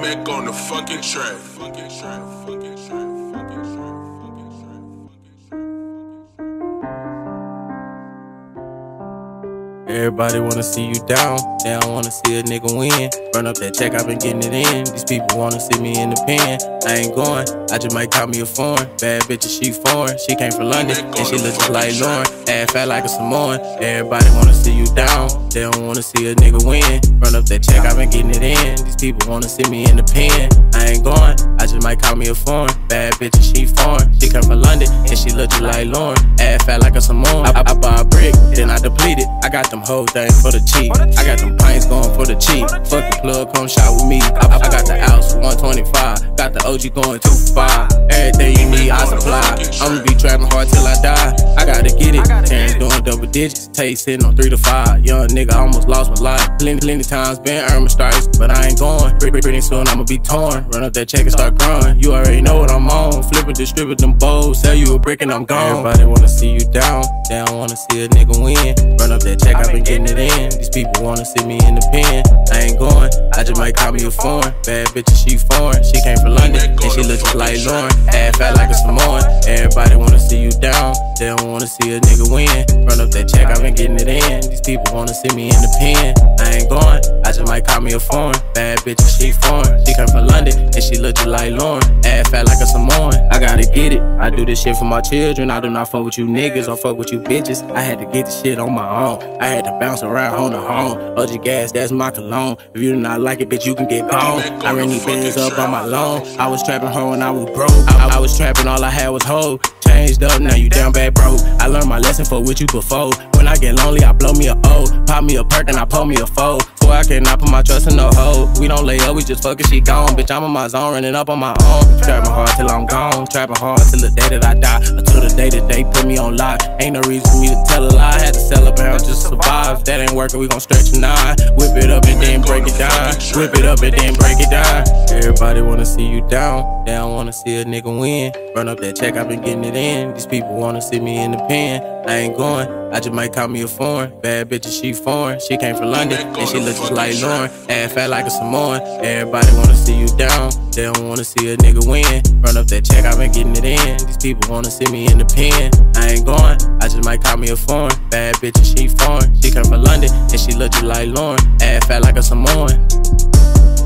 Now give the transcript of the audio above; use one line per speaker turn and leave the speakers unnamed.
Mac on the fucking track.
Everybody wanna see you down, they don't wanna see a nigga win. Run up that check, I been getting it in. These people wanna see me in the pen. I ain't going, I just might call me a foreign. Bad bitch, she foreign. She came from London, and she look just like Lauren. Ass fat like a Samoan. Everybody wanna see you down, they don't wanna see a nigga win. Run up that check, I been getting it in. These people wanna see me in the pen. I ain't going, I just might call me a foreign. Bad bitch, she foreign. She come from London, and she look just like Lauren. Ass fat like a Samoan. I buy a brick, then I deplete it. I got them whole thing for the cheap. I got them pints going for the cheap. Fuck the plug, come shot with me. I got the ounce for 125. Got the OG going 2 for 5. Everything you need, I supply. I'ma be trapping hard till I die. I gotta get it. Terrence doing double digits. Tay sitting on 3 to 5. Young nigga almost lost my life. Plenty times been earned my stripes, but I ain't going. Pretty soon I'ma be torn. Run up that check and start growing. You already know what I'm on. Flipping, distribute them bowls. Sell you a brick and I'm gone. Everybody wanna see you down. They don't wanna see a nigga win. Run up that check, I been getting it in. These people wanna see me in the pen. I ain't going, I just might call me a foreign. Bad bitch, she foreign. She came from London, and she look just like Lauren. Ass fat like a Samoan. Everybody wanna see you down, they don't wanna see a nigga win. Run up that check, I been getting it in. These people wanna see me in the pen. I ain't going, I just might call me a foreign. Bad bitch, she foreign. She come from London, and she look just like Lauren. Ass fat like a Samoan. I gotta get it, I do this shit for my children. I do not fuck with you niggas or fuck with you bitches. I had to get this shit on my own. I had to bounce around home to home. OG gas, that's my cologne. If you do not like it, bitch, you can get gone. I ran these bands up on my loan. I was trapping hard when I was broke. I was trapping, all I had was hoes. Changed up, now you down bad broke. I learned my lesson for with you before. When I get lonely, I blow me a O. Pop me a perk and I pull me a foe. So I cannot put my trust in no hoe. We don't lay up, we just fucking she gone. Bitch, I'm in my zone, running up on my own. Trapping hard till I'm gone. Trapping hard till the day that I die. Until the day that they put me on lock. Ain't no reason for me to tell a lie. I had to sell a pound just to survive. If that ain't working, we gon' stretch a 9. Whip it up and then break it down. Whip it up and then break it down. Everybody wanna see you down, they don't wanna see a nigga win. Run up that check, I been getting it in. These people wanna see me in the pen. I ain't going, I just might call me a foreign. Bad bitch, she foreign. She came from London, and she look just like Lauren. Ass fat like a Samoan. Everybody wanna see you down, they don't wanna see a nigga win. Run up that check, I been getting it in. These people wanna see me in the pen. I ain't going, I just might call me a foreign. Bad bitch, she foreign. She come from London, and she look just like Lauren. Ass fat like a Samoan.